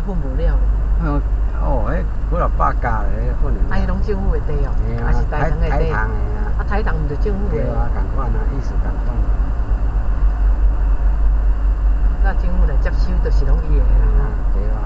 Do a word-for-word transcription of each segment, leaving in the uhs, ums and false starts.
混无了。 哦，哦，迄几落百家咧，迄粉。 啊，迄拢政府的地哦，还是台糖的地？ 台糖的啊。 啊，台糖毋就政府的？ 对啊，共款啊，意思共款。 那政府来接收，就是拢伊的啦。 对啊。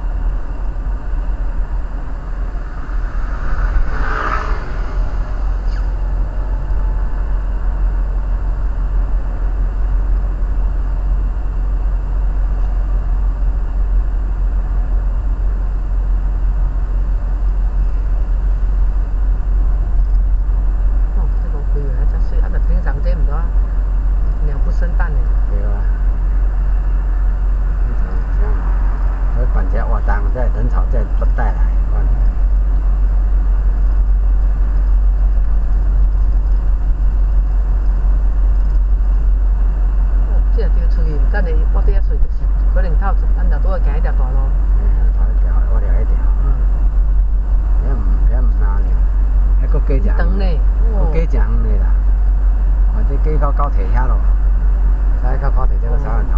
管家活动在人潮在不带来，款。 哦，这条出去，等下我底下出就是，可能透，咱就拄要行一条大路。 嗯，头一条，我了一条。嗯。遐唔遐唔难呢，遐搁加长。 长呢？ 搁加长呢啦，或者加到高铁遐咯，再到高铁这个三万头。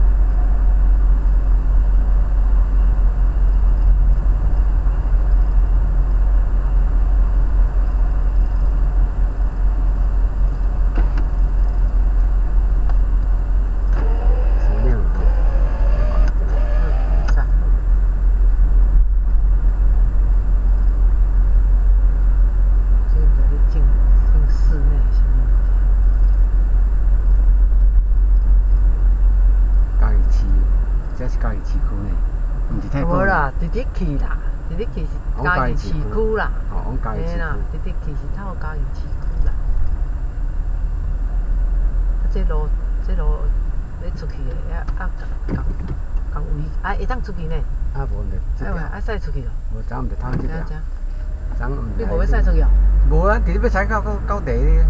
这是嘉义市区呢，唔是太古。无啦，直直去啦，直直去是嘉义市区啦。 哦，往嘉义市区。 啦，直直去是透嘉义市区啦。啊，这路这路你出去的，啊啊共共位，啊会当出去呢？ 啊，无唔得。 啊啊，驶出去咯。 无，昨唔得通这条。昨唔。 你无要驶出去哦？ 无啊，直直要驶到到到地咧。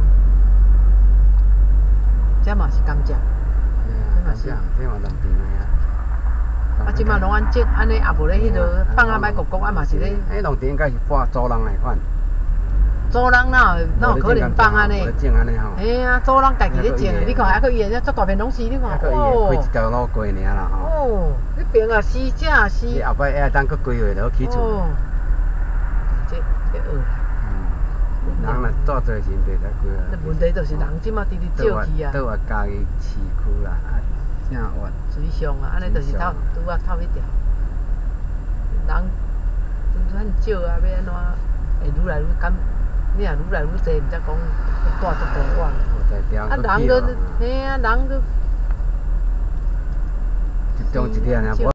这嘛是甘蔗。 这嘛是，这嘛农田的啊。 啊，即马拢安即安尼，也无咧迄落放啊摆国国啊嘛是咧。 迄农田应该是拨租人来款。 租人哪有哪有可能放安尼？ 种安尼吼。 嘿啊，租人家己咧种的，你看还佫伊个遮大片拢是，你看哦。开一条路过尔啦吼。 哦，迄边啊是，这也是。 你后摆还当佫规划落起厝。 哦。这这学啦。 嗯。人若做做时，袂使规划。 问题就是人即马直直少去啊。 倒啊嘉义市区啦，啊，正远。 水上啊，安尼就是透拄啊透一条。人真很少啊，要安怎会愈来愈敢？你若愈来愈济，毋则讲带足多远。啊，人都嘿啊，人都。 一中一点啊。